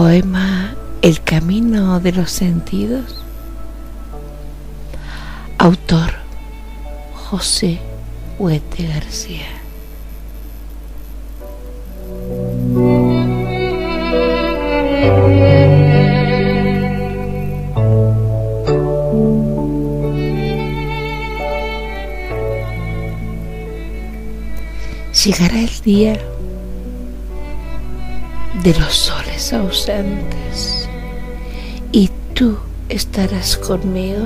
poema El camino de los sentidos. Autor José Huete García. Llegará el día de los soles ausentes y tú estarás conmigo.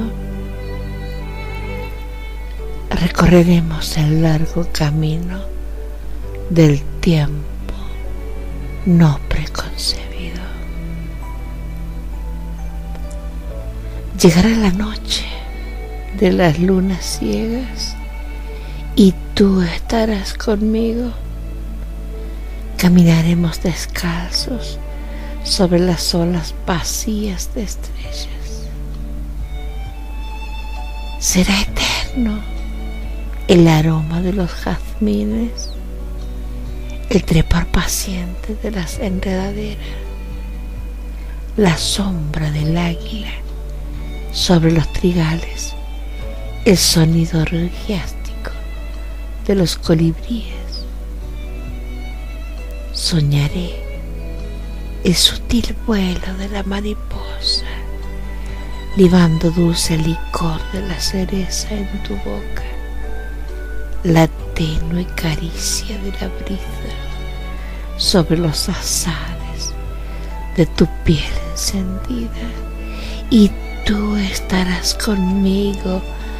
Recorreremos el largo camino del tiempo no preconcebido. Llegará la noche de las lunas ciegas y tú estarás conmigo. Caminaremos descalzos sobre las olas vacías de estrellas. Será eterno el aroma de los jazmines, el trepar paciente de las enredaderas, la sombra del águila sobre los trigales, el sonido orgiástico de los colibríes. Soñaré el sutil vuelo de la mariposa, libando dulce licor de la cereza en tu boca, la tenue caricia de la brisa sobre los azares de tu piel encendida, y tú estarás conmigo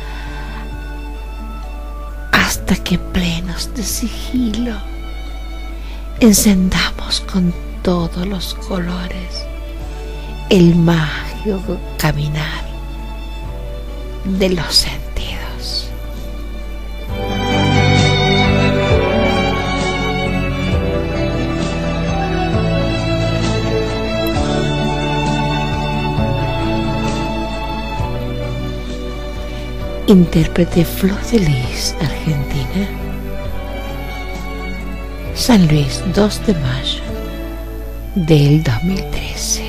hasta que plenos de sigilo encendamos con todos los colores el mágico caminar de los sentidos. Intérprete Flor de Lis, Argentina. San Luis, 2 de mayo del 2013.